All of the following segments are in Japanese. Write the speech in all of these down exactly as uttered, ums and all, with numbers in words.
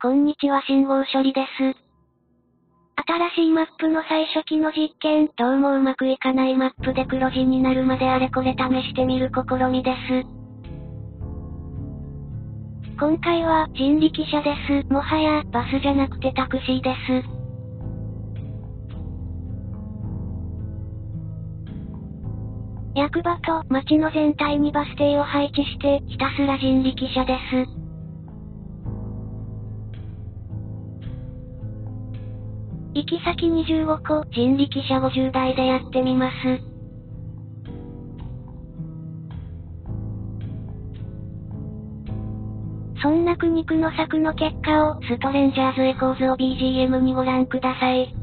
こんにちは、信号処理です。新しいマップの最初期の実験、どうもうまくいかないマップで黒字になるまであれこれ試してみる試みです。今回は人力車です。もはやバスじゃなくてタクシーです。役場と街の全体にバス停を配置して、ひたすら人力車です。行き先にじゅうごこ、人力車ごじゅうだいでやってみます。そんな苦肉の策の結果を、ストレンジャーズエコーズを ビージーエム にご覧ください。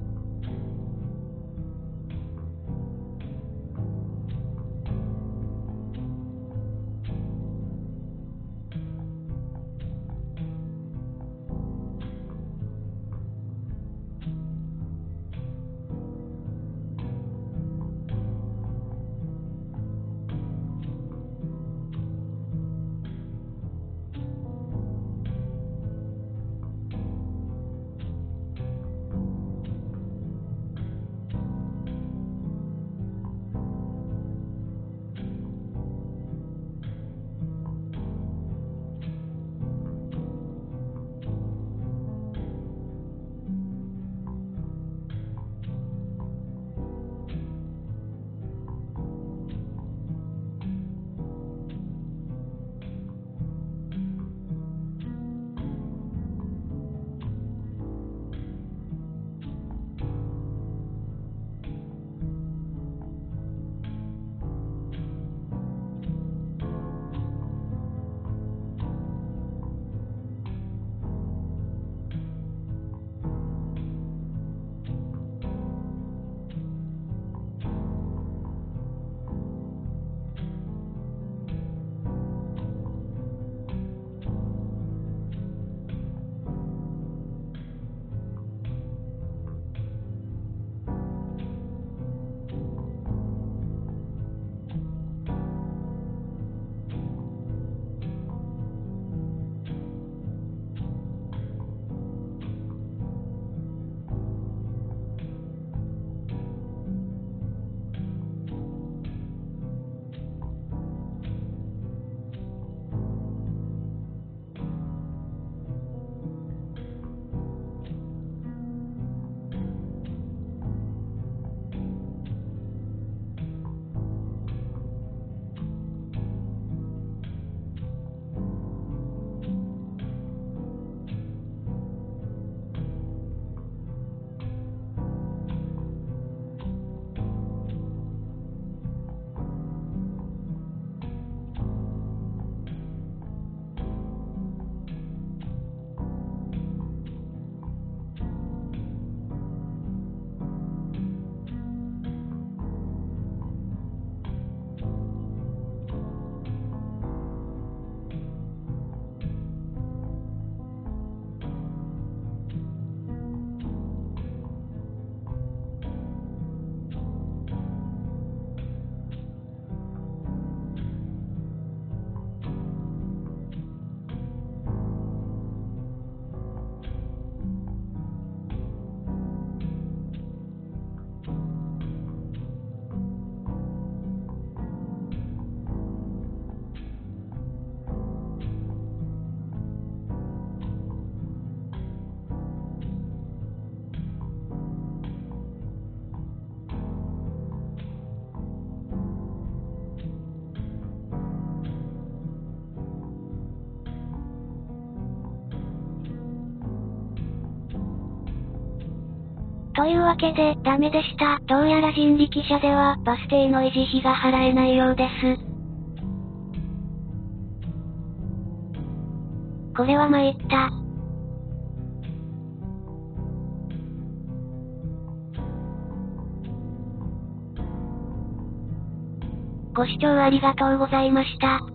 というわけで、ダメでした。どうやら人力車では、バス停の維持費が払えないようです。これは参った。ご視聴ありがとうございました。